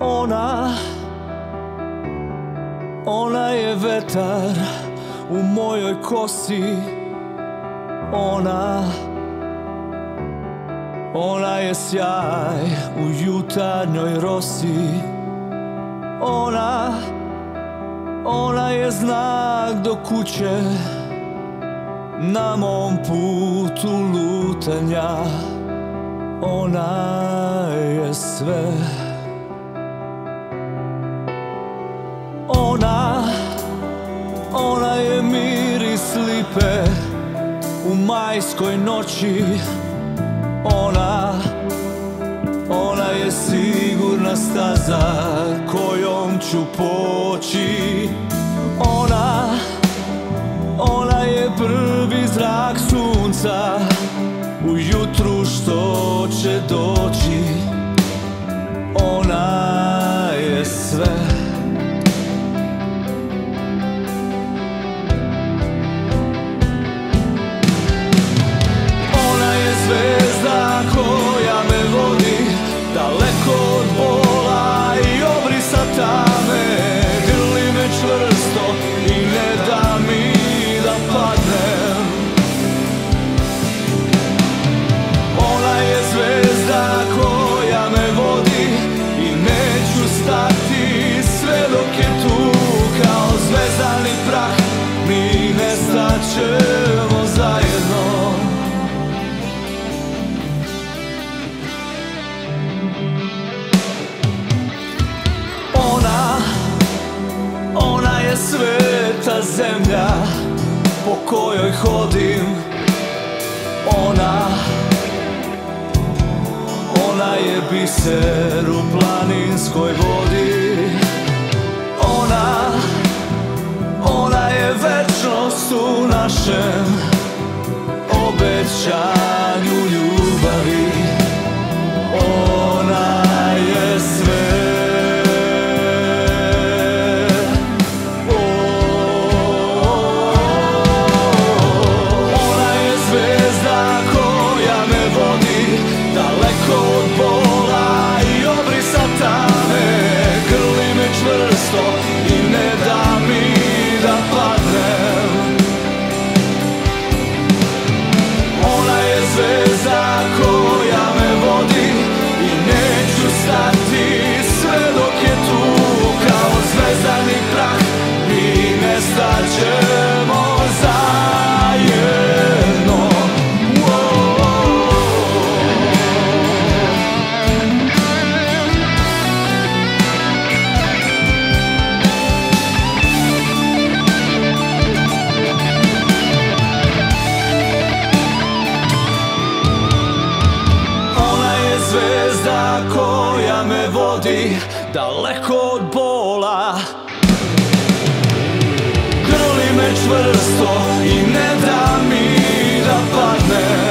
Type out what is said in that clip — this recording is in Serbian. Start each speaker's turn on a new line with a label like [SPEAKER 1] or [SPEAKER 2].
[SPEAKER 1] Ona je vetar u mojoj kosi. Ona je sjaj u jutarnjoj rosi. Ona je znak do kuće na mom putu lutanja. Ona je sve. Ona je miris lipe u majskoj noći. Ona je sigurna staza kojom ću poći. Ona je prvi zrak sunca u jutru što će doći. Ona je sve. Zvezda koja me vodi daleko od bola i obrisa tame. Grli me čvrsto i ne da mi da padnem. Ona je zvezda koja me vodi i neću stati sve dok je tu. Kao zvezdani prah mi nestaćemo zajedno. Ona je sveta zemlja po kojoj hodim. Ona je biser u planinskoj vodi. Ona je večnost u našem obećanju ljubavi. Ona je sve. I ne da mi da padnem. Ona je zvezda koja me vodi i neću stati sve dok je tu. Kao zvezdani prah mi nestaćemo zajedno. Zvezda koja me vodi daleko od bola. Grli me čvrsto i ne da mi da padnem.